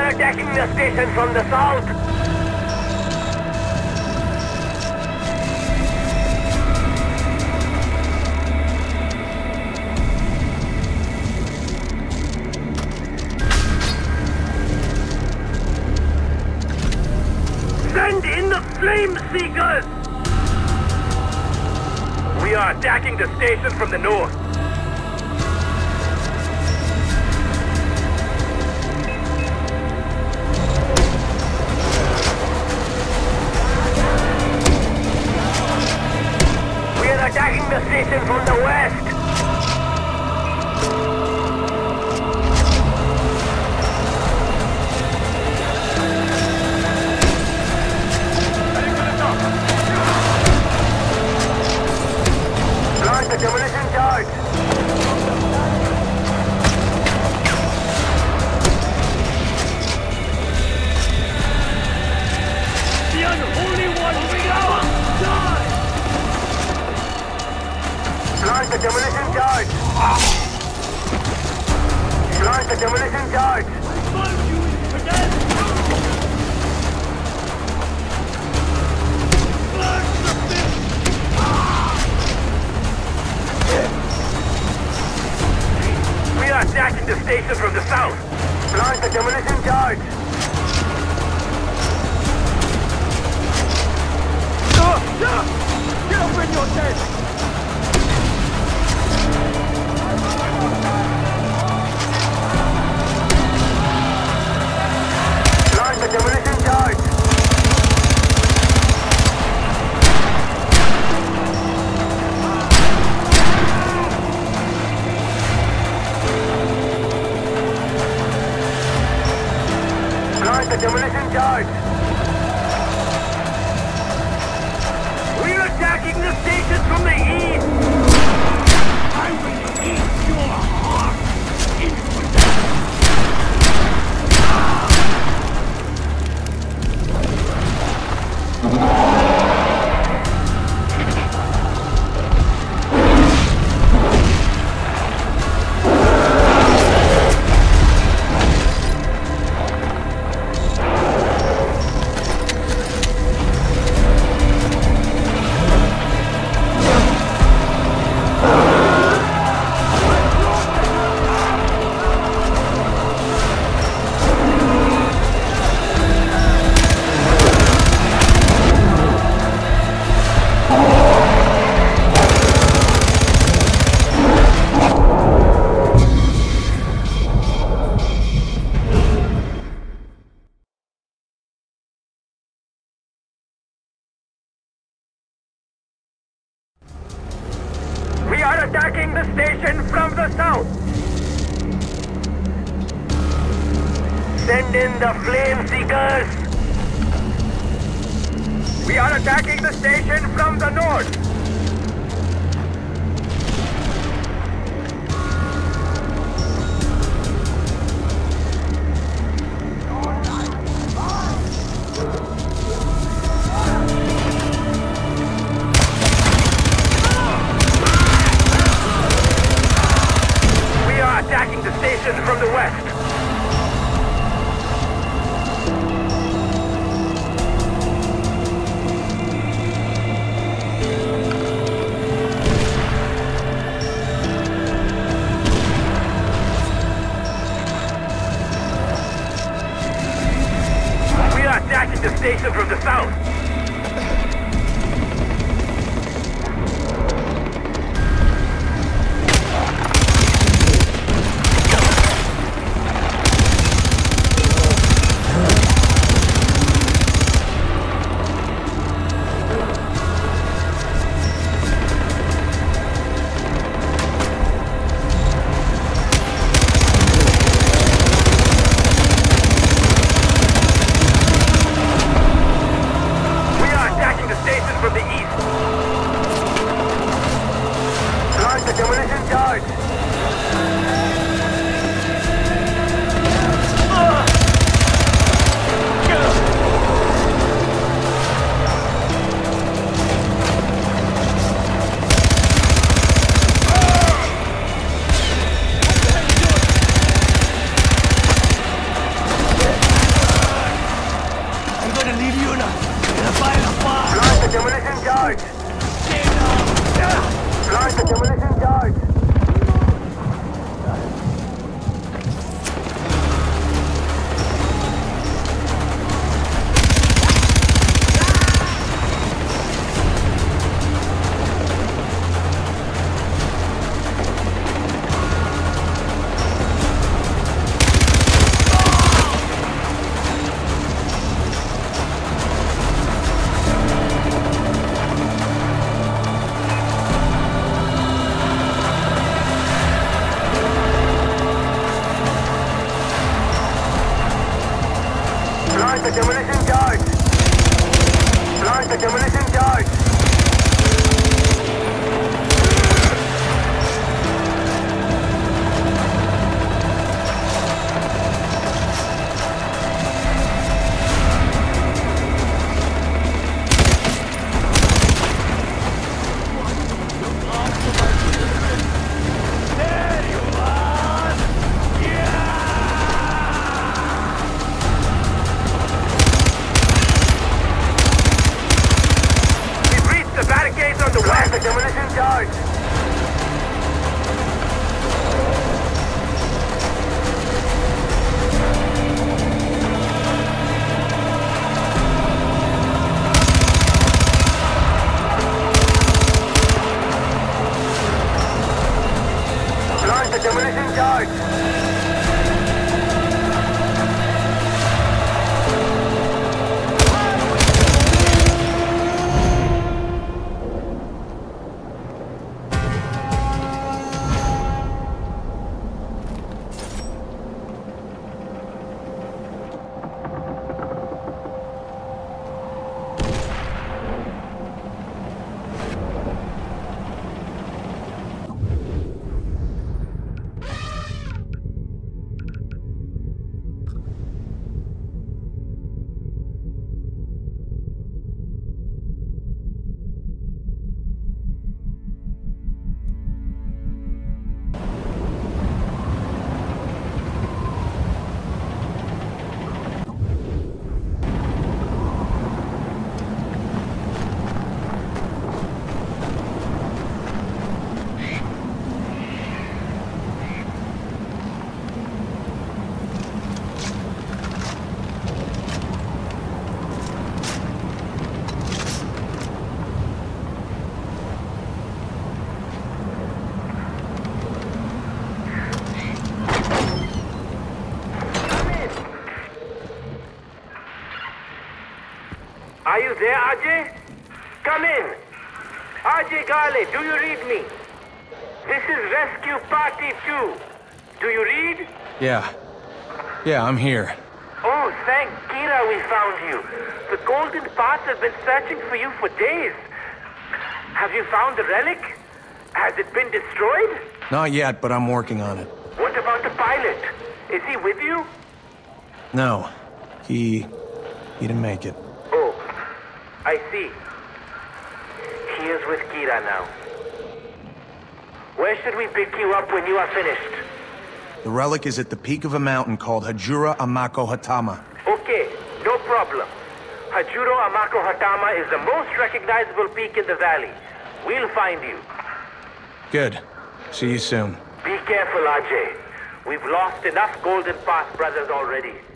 are attacking the station from the south. Send in the Flame Seekers! We are attacking the station from the north. We are attacking the station from the west. The demolition charge! The unholy one will die! Launch the demolition charge! Launch the demolition charge! We are attacking the station from the south. Launch the demolition charge. Get up in your tent! Launch the demolition charge. The demolition charge! We're attacking the station from the east! I will eat your heart into We are attacking the station from the south. Send in the Flame Seekers. We are attacking the station from the north. Attacking the station from the west. We are attacking the station from the south. Launch the demolition charge! Launch the demolition charge! The demolition charge! Launch the demolition charge! Are you there, Ajay? Come in. Ajay Gale, do you read me? This is Rescue Party 2. Do you read? Yeah, I'm here. Oh, thank Kira we found you. The Golden Path has been searching for you for days. Have you found the relic? Has it been destroyed? Not yet, but I'm working on it. What about the pilot? Is he with you? No, he didn't make it. Oh, I see. He is with Kira now. Where should we pick you up when you are finished? The relic is at the peak of a mountain called Hajura Amako Hatama. Okay, no problem. Hajuro Amako Hatama is the most recognizable peak in the valley. We'll find you. Good. See you soon. Be careful, Ajay. We've lost enough Golden Path brothers already.